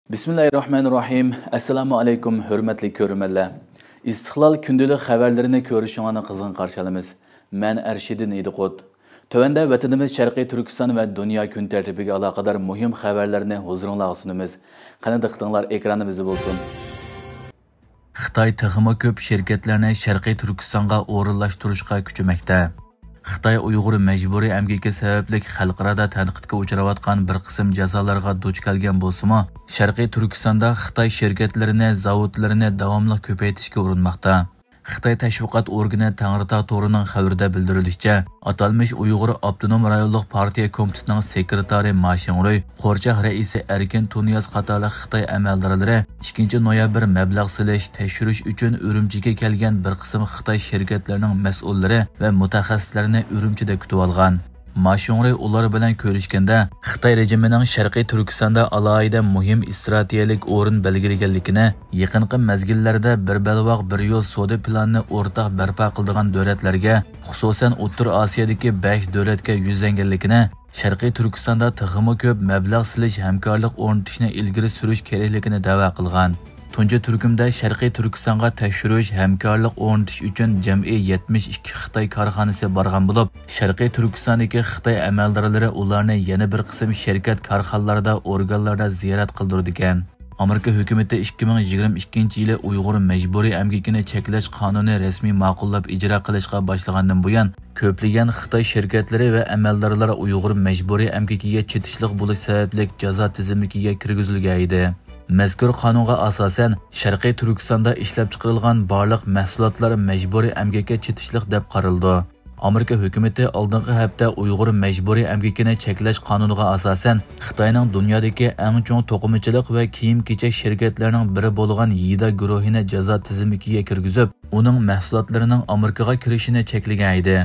Bismillahirrahmanirrahim. Assalamu alaykum, hürmetli körümeler. İstiqlal gündəlik xəbərlərini görüşünə qızğın qarşılamız. Mən Ərşidin İdiqot. Tövəndə vətənimiz Şərqi Türkistan və dünya gün tərtibigə əlaqədar mühim xəbərlərini huzurunuza sunumuz. Qani diqqətinizlər ekranımızda olsun. Xitay texmo köp şirkətlərini Şərqi Türkistanğa o'rinlashtirishga kuchmoqda. Xitay Uyg'ur məcburi əmgəki səbəblik xalqarada tənqidga uchrayotgan bir qism jazolarga duch kelgan bo'lsa-mu, Sharqiy Turkistonda Xitay şirkətlərini, zavodlarini davomli ko'paytirishga urinmoqda. Xitay tashviqot organi Tangritog to'rining xabarida bildirilishicha, atalmış Uyg'ur Abdunum rayonluq partiya komitetining sekretari Ma Xingroy, Qo'rchaq raisi Erkin Tunyaz qatorli Xitay amaldorlari 2 noyabr mablag' silish, tekshirish uchun Urumchiga kelgan bir qism Xitay shirkatlarining mas'ullari va mutaxassislarini Urumchida kutib olgan. Ma Xingroy ular bilan ko'rishganda Xitoy rejimining Sharqiy Turkistonda alohida muhim strategik o'rin belgilaganligini, yaqinqi mezgillarda bir balvoq bir yo'l savdo planini o'rtaq barpo qiladigan davlatlarga, xususan O'rta Osiyodagi 5 davlatga yuzlanganligini, Sharqiy Turkistonda texmo ko'p mablag' silish hamkorlik o'rnatishni ilgari surish kerakligini da'vo qilgan. Tunji turkumda Sharqiy Turkistonga tekshirish, hamkorlik o'rnatish uchun jami 72 Xitoy korxonasi borgan bo'lib, Sharqiy Turkistondagi Xitoy amaldorlari ularni yana bir qism shirkat korxonalarida, organlarda ziyorat qildirgan. Amerika hukumati 2022-yili Uyg'ur majburiy emgakini cheklash qonuni rasmiy ma'qullab ijro qilishga boshlagandan buyon ko'plagan Xitoy shirkatlari va amaldorlari Uyg'ur majburiy emgakiga chetishlik bo'lish sababli jazo tizimiga kirgizilgan edi. Mazkur qonunga asosan Sharqiy Turkistonda ishlab chiqarilgan barliq mahsulotlar majburiy emgakka chetishlik deb qaraldi. Amerika hukumati oldingi hafta Uyg'ur majburiy emgakini cheklash qonuniga asosan Xitoyning dunyodagi eng chong to'qimachilik va kiyim-kechak shirkatlarining biri bo'lgan Yida guruhini jazo tizimiga kirgizib, uning mahsulotlarining Amerikaga kirishini cheklagan edi.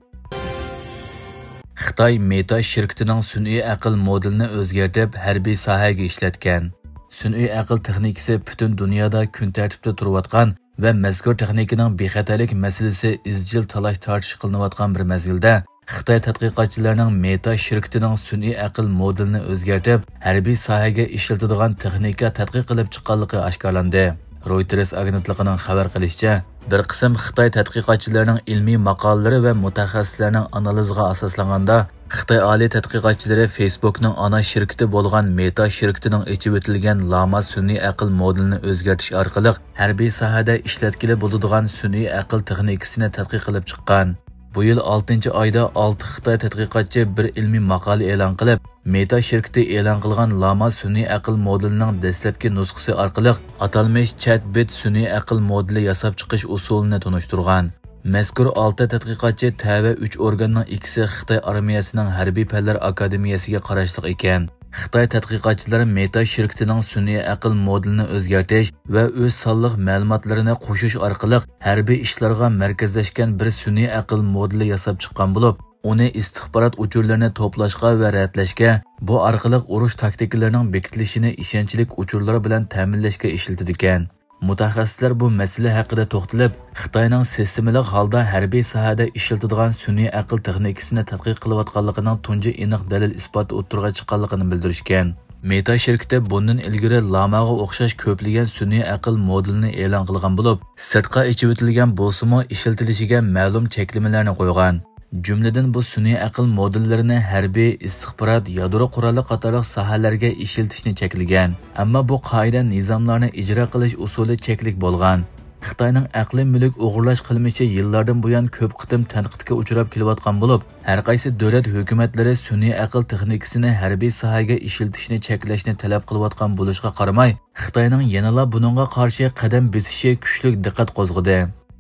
Xitoy Meta shirkatining sun'iy aql modelini o'zgartirib, harbiy sohaga ishlatgan. Sun'iy aql texnikasi butun dunyoda kun tartibda turayotgan va mazkur texnikaning bexatarlik masalasi izchil talash-tortish qilinayotgan bir mezgilda Xitoy tadqiqotchilarining Meta shirkatining sun'iy aql modelini o'zgartirib, harbiy sohaga ishlatadigan texnika tadqiq qilib chiqqanligi oshkorlandi. Reuters agentligining xabar qilishicha, bir qism Xitoy tadqiqotchilarining ilmiy maqolalari va mutaxassislarining analiziga asoslanganda Xitoy oliy tadqiqotchilari Facebookning ana shirkati bo'lgan Meta shirkatining ichib o'tilgan Llama sun'iy aql modelini o'zgartirish orqali harbiy sohada ishlatkili bo'ladigan sun'iy aql texnikasini tadqiq qilib chiqqan. Bu yil 6-oyda 6 Xitoy tadqiqotchi bir ilmiy maqola e'lon qilib, Meta shirkati e'lon qilgan Llama sun'iy aql modelining dastlabki nusxasi orqali atalmish chatbot sun'iy aql modeli yasab chiqish usulini tunishtirgan. Mazkur 6 tadqiqotchi TAVA 3 organning ikkisi Xitoy armiyasining harbiy fanlar akademiyasiga qarashliq ekan. Xitoy tadqiqotchilari Meta shirkatining sun'iy aql modelini o'zgartirish va o'z sonliq ma'lumotlarini qo'shish orqali harbiy ishlarga markazlashgan bir sun'iy aql modeli yasab chiqqan bo'lib, uni istixborot uchurlarini to'plashga va ratlashga, bu orqali urush taktikalarining bekitilishini ishonchli uchurlar bilan ta'minlashga ishlatilgan. Mutaxassislar bu masala haqida to'xtalib, Xitoyning sistemalik holda harbiy sohada ishlatadigan sun'iy aql texnikasini tadqiq qilayotganligining tunji aniq dalil isboti o'ttirga chiqqanligini bildirishgan. Meta shirkati bundan ilgari Llamaga o'xshash ko'plagan sun'iy aql modelini e'lon qilgan bo'lib, sirtqa ichib o'tilgan bo'lsa-mu ishlatilishiga ma'lum cheklamalarni qo'ygan. Jumladan bu sun'iy aql modellarini harbiy, istixborot, yadro quroli qatorli sohalarga ishlatishni cheklagan. Ammo bu qoida nizomlarni ijro qilish usuli cheklik bo'lgan. Xitoyning aqliy mulk o'g'irlash qilmishi yillardan buyon ko'p qitim tanqidga uchrab kelayotgan bo'lib, har qaysi davlat hukumatlari sun'iy aql texnikasini harbiy sohaga ishlatishni cheklashni talab qilayotgan bo'lishiga qaramay, Xitoyning yanada buningga qarshi qadam bosishi kuchli diqqat qo'zg'adi.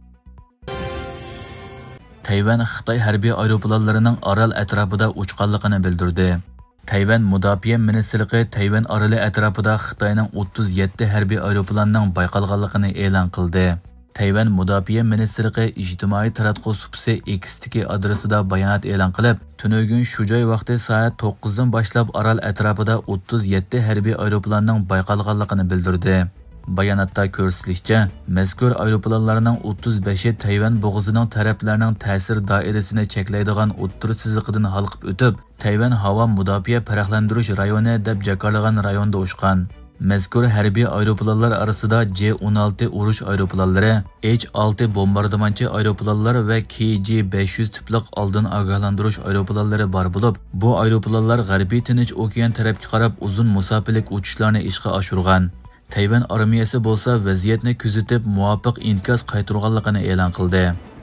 Tayvan Xitoy harbiy aeroplanlarining Orol atrofida uchganligini bildirdi. Tayvan Mudofaa ministrligi Tayvan oroli atrofida Xitoyning 37 harbiy aeroplanining bayqalganligini e'lon qildi. Tayvan Mudofaa ministrligi ijtimoiy taratquv supsi X-dagi adresida bayonot e'lon qilib, tunugun shu joy vaqti soat 9 dan boshlab Orol atrofida 37 harbiy aeroplanning bayqalganligini bildirdi. Bayonotda ko'rsatilishicha, mazkur aeroplanlarning 35i Tayvan bo'g'ozining taraflarining ta'sir doirasini cheklaydigan o'ttir chiziqidan halqib o'tib, Tayvan havo mudofaa farqlantirish rayoni deb jakarlagan rayonda uchgan. Mazkur harbiy aeroplanlar arasida C-16 urush aeroplanlari, H-6 bombardimonchi aeroplanlar ve KC-500 tiplik oldin ogohlantirish aeroplanlari bor bo'lib, bu aeroplanlar G'arbiy Tinch okean tarafga qarab uzun musofirlik uchishlarni ishga oshirgan. Tayvan armiyasi bo'lsa vaziyatni kuzatib muvofiq inkos qaytarganligini e'lon qildi.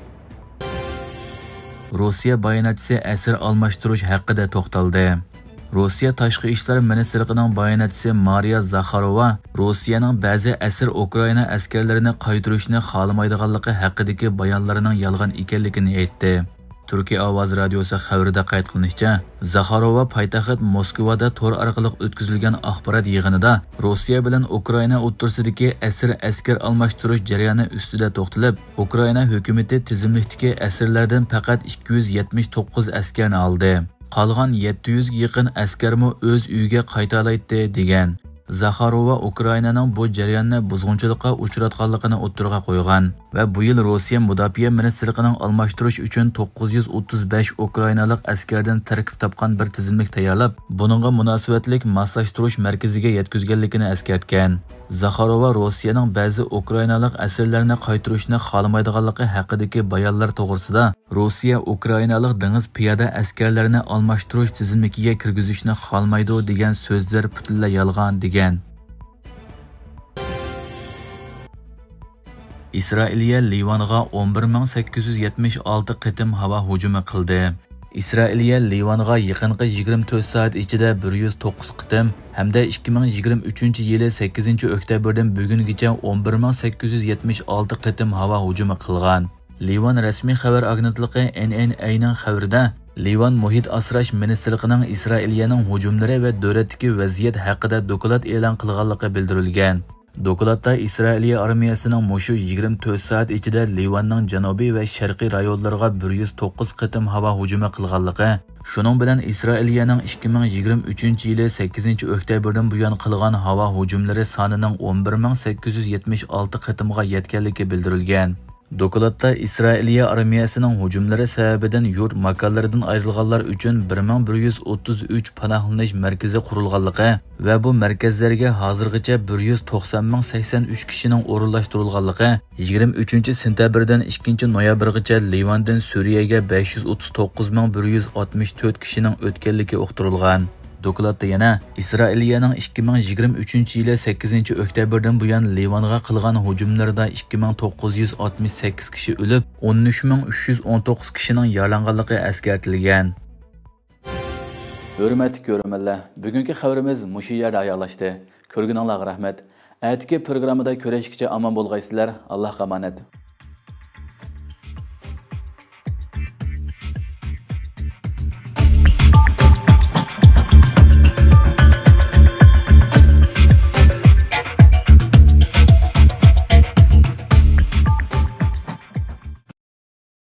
Rossiya bayonotchisi asir almashtirish haqida to'xtaldi. Rossiya Tashqi ishlar ministrligining bayonotchisi Mariya Zakharova Rossiyaning ba'zi asir Ukraina askarlarini qaytarishni xohlamaydiganligi haqidagi bayonlarining yolg'on ekanligini aytdi. Turkiya Ovoz radiosi xabarida qayd qilinishicha, Zakharova poytaxt Moskvada tor orqali o'tkazilgan axborot yig'inida Rossiya bilan Ukraina o'rtasidagi asir askar almashtirish jarayoni ustida to'xtalib, Ukraina hukumati tizimlikdagi asirlardan faqat 279 askarni oldi. Qolgan 700 ga yaqin askarmi o'z uyiga qayta olaydi degan. Zakharova Ukrainaning bu jarayonni buzg'unchilikqa uchratganligini o'ttirg'a qo'ygan va bu yil Rossiya mudofaa ministrligining almashtirish uchun 935 ukrainalik askardan tarkib topgan bir tizimlik tayyorlab, buningga munosabatlik moslashtirish markaziga yetkazganligini eskartgan. Zakharova Rossiyaning ba'zi ukrainalik asirlarni qaytarishni xohlamaydiganligi haqidagi bayonlar to'g'risida Rossiya ukrainalik dengiz piyoda askarlarini almashtirish tizimligiga kirgizishni xohlamaydi degan so'zlar butunlay yolg'on degan. Isroiliya Livanga 11876 qitim havo hujumi qildi. Isroiliya Livanga yaqinqi 24 soat ichida 109 qitim hamda 2023-yili 8-oktyabrdan bugungacha 11876 qitim havo hujumi qilgan. Livan rasmiy xabar agentligi NNA'ning xabarida Livan muhit asrash ministrligining Isroiliyaning hujumlari va davlatdagi vaziyat haqida doklad e'lon qilganligi bildirilgan. Dokladda Isroiliya armiyasining mushu 24 soat ichida Livanning janubiy va sharqiy rayonlariga 109 qitim havo hujumi qilganligi, shuning bilan Isroiliyaning 2023-yili 8-oktyabrdan buyon qilgan havo hujumlari sonining 11876 qitimga yetganligi bildirilgan. Dokladda Isroiliya armiyasining hujumlari sababidan yurt makonlaridan ayrilganlar uchun 1133 panohlanish markazi qurilganligi va bu markazlarga hozirgacha 190,083 kishining o'rinlashtirilganligi, 23-sentyabrdan 2-noyabrgacha Livandan Suriyaga 539,164 kishining o'tganligi uqtirilgan. Dokladda yana Isroiliyaning 2023-yili 8-oktyabrdan buyon Livanga qilgan hujumlarda 2968 kishi o'lib, 13319 kishining yaralanganligi eskartilgan. Hurmatli ko'ruvchilar, bugungi xabarimiz mushu yerda oyoqlashdi. Ko'rganingizga rahmat. Atigi programmada ko'rishguncha omon bo'lgaysizlar. Allohga omonat.